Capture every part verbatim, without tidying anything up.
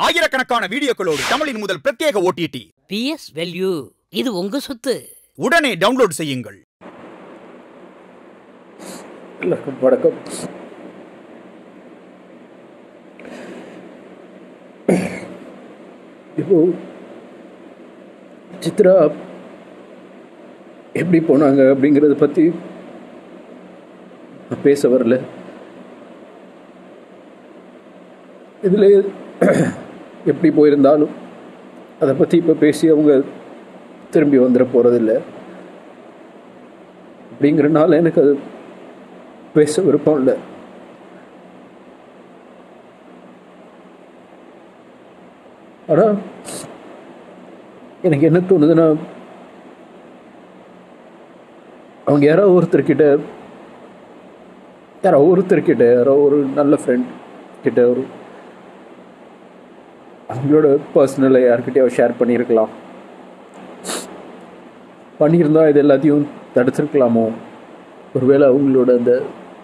ஆயிரக்கணக்கான வீடியோக்களோடு தமிழின் முதல் பிரத்யேக ஓடிடி பிஎஸ் வேல்யூ. இது உங்க சொத்து. உடனே டவுன்லோட் செய்யுங்கள். வணக்கம். இப்போ சித்ரா எப்படி போனாங்க அப்படிங்கிறத பற்றி பேச வரல. இதில் எப்படி போயிருந்தாலும் அதை பற்றி இப்போ பேசி அவங்க திரும்பி வந்துட போகிறதில்ல. அப்படிங்கிறனால எனக்கு அது பேச விருப்பம் இல்லை. ஆனால் எனக்கு என்ன தோணுதுன்னா, அவங்க யாரோ ஒருத்தர்கிட்ட யாரோ ஒருத்தர்கிட்ட யாரோ ஒரு நல்ல ஃப்ரெண்ட் கிட்ட ஒரு அவங்களோட பர்சனலை யார்கிட்டயோ ஷேர் பண்ணியிருக்கலாம். பண்ணியிருந்தா இது எல்லாத்தையும் தடுத்துருக்கலாமோ? ஒருவேளை அவங்களோட அந்த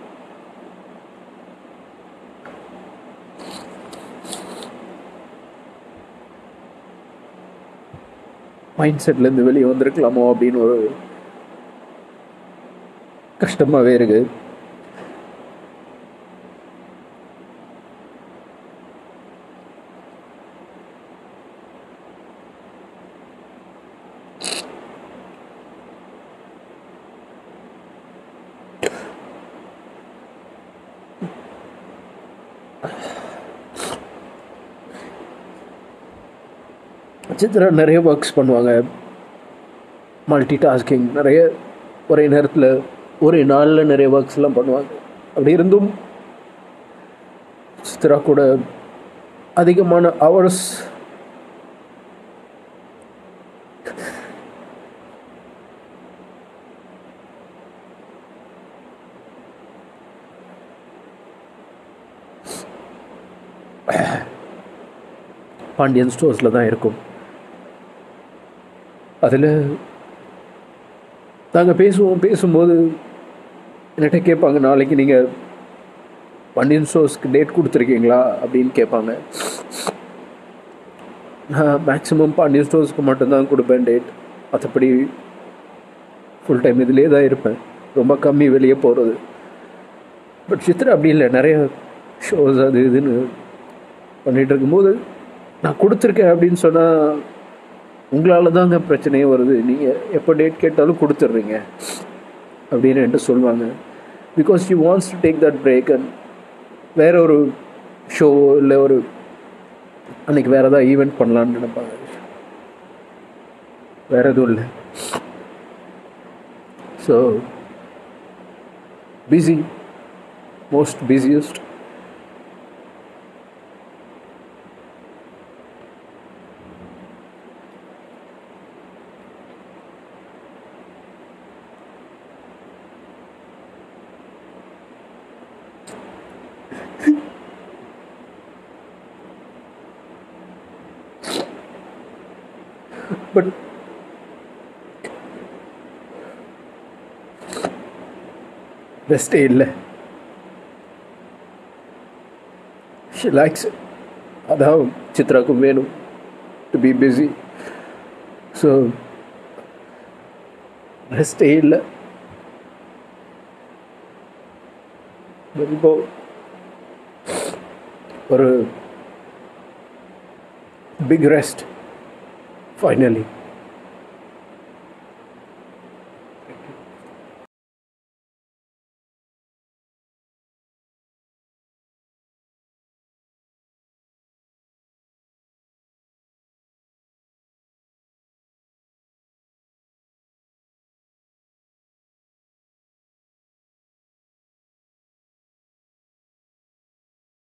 மைண்ட் செட்லேருந்து வெளியே வந்திருக்கலாமோ அப்படின்னு ஒரு கஷ்டமாகவே இருக்கு. சித்ரா நிறைய ஒர்க்ஸ் பண்ணுவாங்க, மல்டி டாஸ்கிங், நிறைய ஒரே நேரத்தில் ஒரே நாளில் நிறைய ஒர்க்ஸ்லாம் பண்ணுவாங்க. அப்படி இருந்தும் சித்ரா கூட அதிகமான ஹவர்ஸ் பாண்டியன் ஸ்டோர்ஸில் தான் இருக்கும். அதில் நாங்கள் பேசுவோம். பேசும்போது என்கிட்ட கேட்பாங்க, நாளைக்கு நீங்கள் பாண்டியன் ஸ்டோர்ஸ்க்கு டேட் கொடுத்துருக்கீங்களா அப்படின்னு கேட்பாங்க. நான் மேக்ஸிமம் பாண்டியன் ஸ்டோர்ஸ்க்கு மட்டும்தான் கொடுப்பேன் டேட். மற்றபடி ஃபுல் டைம் இதிலே தான் இருப்பேன். ரொம்ப கம்மி வெளியே போகிறது. பட் சித்ரா அப்படி இல்லை. நிறைய ஷோஸ் அது இதுன்னு பண்ணிகிட்டு இருக்கும்போது நான் கொடுத்துருக்கேன் அப்படின்னு சொன்னால், உங்களால் தாங்க பிரச்சனையே வருது, நீங்கள் எப்போ டேட் கேட்டாலும் கொடுத்துட்றீங்க அப்படின்னு என்கிட்ட சொல்லுவாங்க. Because she wants to take that break and வேற ஒரு ஷோ இல்லை ஒரு அன்றைக்கி வேறு ஏதாவது ஈவெண்ட் பண்ணலான்னு நினைப்பாங்க. வேறு எதுவும் இல்லை. So busy, most busiest. But ரெஸ்டே இல்லை. She likes it. அதான் சித்ராக்கும் வேணும், டு பி பிஸி. ஸோ ரெஸ்டே இல்லை. இப்போ ஒரு பிக் ரெஸ்ட் finally.